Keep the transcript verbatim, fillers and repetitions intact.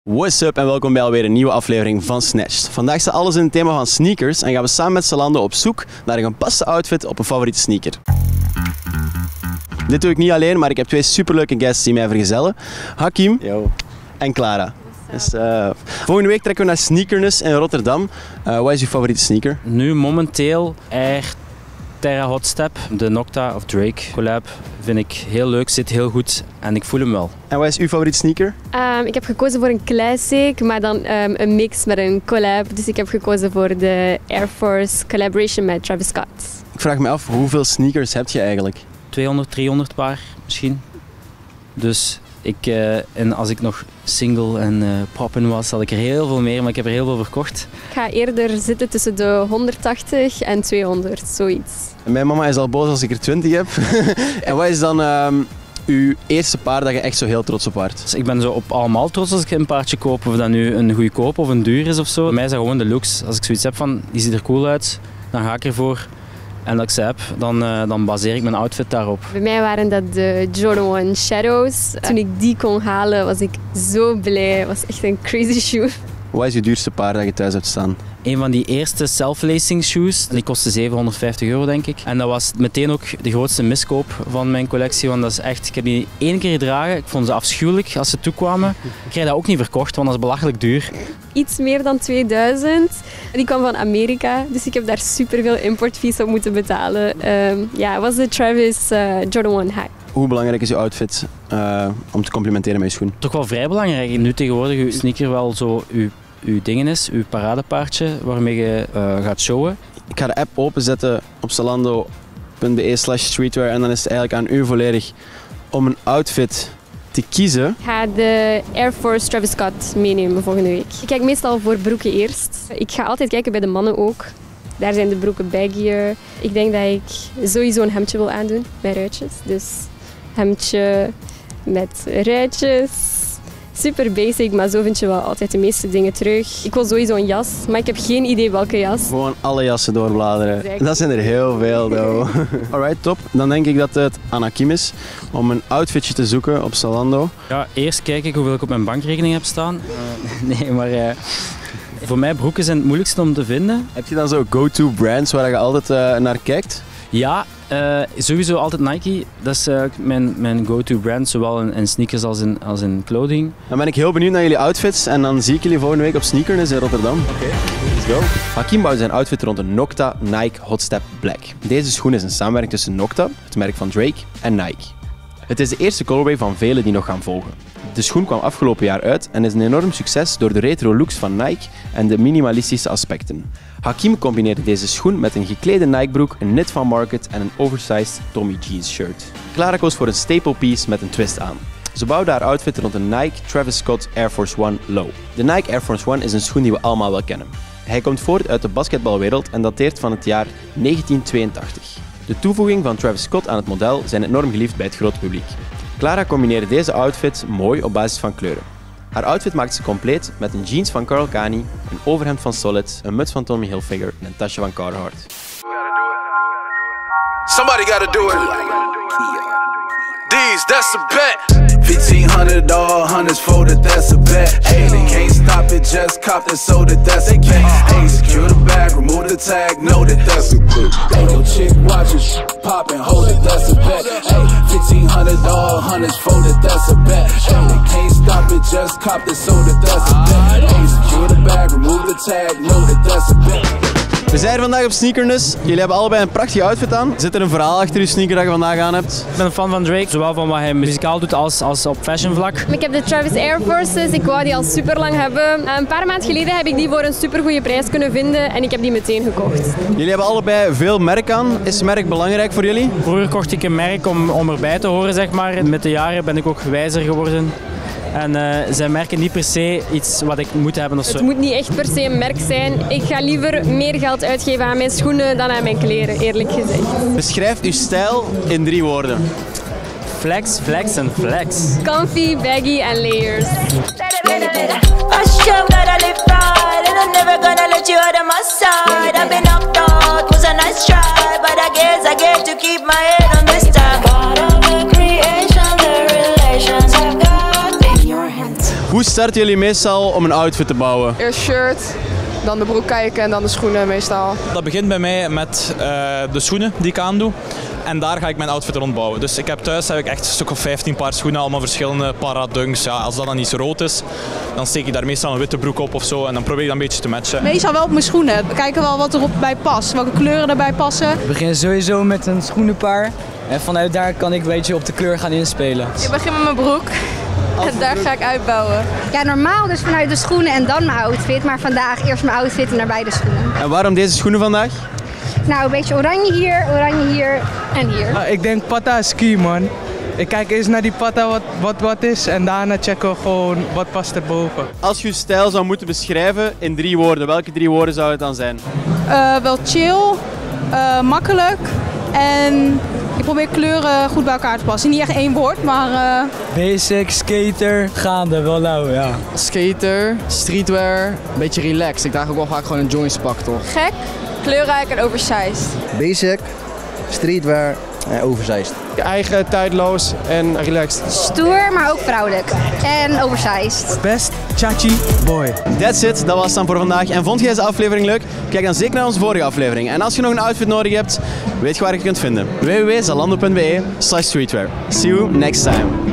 What's up en welkom bij alweer een nieuwe aflevering van Snatched. Vandaag staat alles in het thema van sneakers en gaan we samen met Zalando op zoek naar een gepaste outfit op een favoriete sneaker. Dit doe ik niet alleen, maar ik heb twee superleuke guests die mij vergezellen. Hakim Yo. En Clara. Dus, uh, volgende week trekken we naar Sneakerness in Rotterdam. Uh, wat is uw favoriete sneaker? Nu momenteel Air Terra Hot Step, de Nocta of Drake collab, vind ik heel leuk, zit heel goed en ik voel hem wel. En wat is uw favoriete sneaker? Um, ik heb gekozen voor een classic, maar dan um, een mix met een collab. Dus ik heb gekozen voor de Air Force collaboration met Travis Scott. Ik vraag me af, hoeveel sneakers heb je eigenlijk? tweehonderd, driehonderd paar misschien. Dus ik, uh, en als ik nog single en uh, poppen was, had ik er heel veel meer, maar ik heb er heel veel verkocht. Ik ga eerder zitten tussen de honderdtachtig en tweehonderd, zoiets. En mijn mama is al boos als ik er twintig heb. En wat is dan um, uw eerste paar dat je echt zo heel trots op waart? Dus ik ben zo op allemaal trots als ik een paardje koop, of dat nu een goedkoop of een duur is of zo. Bij mij is dat gewoon de looks. Als ik zoiets heb van, die ziet er cool uit, dan ga ik ervoor. En dat ik ze heb, dan, uh, dan baseer ik mijn outfit daarop. Bij mij waren dat de Jordan one Shadows. Toen ik die kon halen, was ik zo blij. Het was echt een crazy shoe. Wat is je duurste paar dat je thuis hebt staan? Een van die eerste self-lacing shoes, die kostte zevenhonderdvijftig euro denk ik. En dat was meteen ook de grootste miskoop van mijn collectie, want dat is echt, ik heb die één keer gedragen, ik vond ze afschuwelijk als ze toekwamen. Ik krijg dat ook niet verkocht, want dat is belachelijk duur. Iets meer dan tweeduizend. Die kwam van Amerika, dus ik heb daar superveel importfees op moeten betalen. Um, ja, het was de Travis uh, Jordan one High. Hoe belangrijk is uw outfit uh, om te complimenteren met je schoen? Toch wel vrij belangrijk. Nu tegenwoordig uw sneaker wel zo uw, uw dingen is, uw paradepaardje waarmee je uh, gaat showen. Ik ga de app openzetten op zalando punt be slash streetwear en dan is het eigenlijk aan u volledig om een outfit te kiezen. Ik ga de Air Force Travis Scott meenemen volgende week. Ik kijk meestal voor broeken eerst. Ik ga altijd kijken bij de mannen ook. Daar zijn de broeken baggier. Ik denk dat ik sowieso een hemdje wil aandoen met ruitjes. Dus hemdje met ruitjes. Super basic, maar zo vind je wel altijd de meeste dingen terug. Ik wil sowieso een jas, maar ik heb geen idee welke jas. Gewoon alle jassen doorbladeren. Exactly. Dat zijn er heel veel, though. Alright, top. Dan denk ik dat het aan Hakim is om een outfitje te zoeken op Zalando. Ja, eerst kijk ik hoeveel ik op mijn bankrekening heb staan. Uh, nee, maar uh, voor mij broeken zijn het moeilijkste om te vinden. Heb je dan zo go-to brands waar je altijd uh, naar kijkt? Ja, uh, sowieso altijd Nike. Dat is uh, mijn, mijn go-to brand, zowel in, in sneakers als in, als in clothing. Dan ben ik heel benieuwd naar jullie outfits en dan zie ik jullie volgende week op Sneakerness in Rotterdam. Oké, okay, let's go. Hakim bouwt zijn outfit rond een Nocta Nike Hot Step Black. Deze schoen is een samenwerking tussen Nocta, het merk van Drake, en Nike. Het is de eerste colorway van vele die nog gaan volgen. De schoen kwam afgelopen jaar uit en is een enorm succes door de retro looks van Nike en de minimalistische aspecten. Hakim combineerde deze schoen met een geklede Nike broek, een knit van Market en een oversized Tommy jeans shirt. Clara koos voor een staple piece met een twist aan. Ze bouwde haar outfit rond een Nike Travis Scott Air Force One Low. De Nike Air Force One is een schoen die we allemaal wel kennen. Hij komt voort uit de basketbalwereld en dateert van het jaar negentien tweeëntachtig. De toevoeging van Travis Scott aan het model zijn enorm geliefd bij het grote publiek. Clara combineerde deze outfit mooi op basis van kleuren. Haar outfit maakt ze compleet met een jeans van Karl Kani, een overhemd van Solid, een muts van Tommy Hilfiger en een tasje van Carhartt. Somebody gotta do it. D's, that's a bet. fifteen hundred all hundreds folded, that's a bet. Hey, they can't stop it, just cop it, so that that's a bet. Hey, secure the bag, remove the tag, know that that's a bet. Hey, no chick watches, pop and hold it, that's a bet. Hey, fifteen hundred all hundreds folded, that's a bet. Hey, they can't stop it, just cop it, so that that's a bet. Hey, secure the bag, remove the tag, know that that's a bet. We zijn hier vandaag op Sneakerness. Jullie hebben allebei een prachtige outfit aan. Zit er een verhaal achter je sneaker dat je vandaag aan hebt? Ik ben een fan van Drake, zowel van wat hij muzikaal doet als, als op fashion vlak. Ik heb de Travis Air Forces, ik wou die al super lang hebben. Een paar maanden geleden heb ik die voor een super goede prijs kunnen vinden en ik heb die meteen gekocht. Jullie hebben allebei veel merk aan. Is merk belangrijk voor jullie? Vroeger kocht ik een merk om, om erbij te horen, zeg maar. Met de jaren ben ik ook wijzer geworden. En uh, zij merken niet per se iets wat ik moet hebben of zo. Het moet niet echt per se een merk zijn. Ik ga liever meer geld uitgeven aan mijn schoenen dan aan mijn kleren, eerlijk gezegd. Beschrijf uw stijl in drie woorden. Flex, flex en flex. Comfy, baggy en layers. Hoe Hoe starten jullie meestal om een outfit te bouwen? Eerst shirt, dan de broek kijken en dan de schoenen meestal. Dat begint bij mij met uh, de schoenen die ik aandoe. En daar ga ik mijn outfit rondbouwen. Dus ik heb thuis heb ik echt een stuk of vijftien paar schoenen, allemaal verschillende paradunks. Ja, als dat dan niet rood is, dan steek ik daar meestal een witte broek op of zo en dan probeer ik dat een beetje te matchen. Meestal wel op mijn schoenen. We kijken wel wat erop bij past, welke kleuren erbij passen. We beginnen sowieso met een schoenenpaar en vanuit daar kan ik een beetje op de kleur gaan inspelen. Ik begin met mijn broek. En daar ga ik uitbouwen. Ja, normaal dus vanuit de schoenen en dan mijn outfit. Maar vandaag eerst mijn outfit en daarbij de schoenen. En waarom deze schoenen vandaag? Nou, een beetje oranje hier, oranje hier en hier. Uh, ik denk patta ski, man. Ik kijk eerst naar die patta wat, wat wat is en daarna checken we gewoon wat past erboven. Als je je stijl zou moeten beschrijven in drie woorden, welke drie woorden zou het dan zijn? Uh, wel chill, uh, makkelijk en ik probeer kleuren goed bij elkaar te passen. Niet echt één woord, maar... Uh... Basic, skater, gaande, wel lauw, ja. Skater, streetwear, een beetje relaxed. Ik draag ook wel vaak gewoon een jointspak, toch? Gek, kleurrijk en oversized. Basic, streetwear en oversized. Je eigen, tijdloos en relaxed. Stoer, maar ook vrouwelijk. En oversized. Best chachi boy. That's it, dat was het dan voor vandaag. En vond je deze aflevering leuk? Kijk dan zeker naar onze vorige aflevering. En als je nog een outfit nodig hebt, weet je waar je kunt vinden. w w w punt zalando punt b e slash streetwear. See you next time.